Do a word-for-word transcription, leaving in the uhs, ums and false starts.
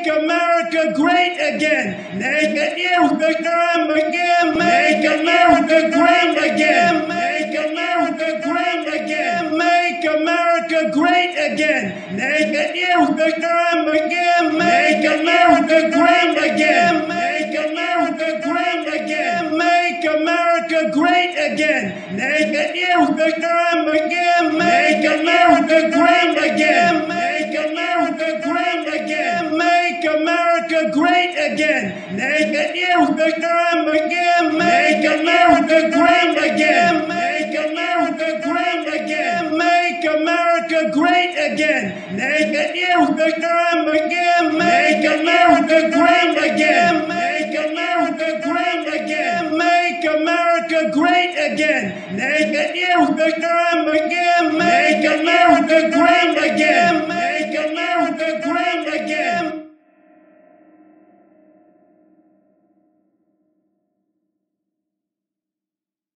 Make America great again. Make it use the term again. Make America great again. Make America great again. Make America great again. Make it use the term again. Make America great again. Make America great again. Make America great again. Make it use the term again. Make America great again. Make America great again. Make America great again. Make it use the term again. Make America great again. Make America great again. Make America great again. Make it use the term again. Make America great again. Make America great again. Make America great again. Make it use the term again. Make America great again.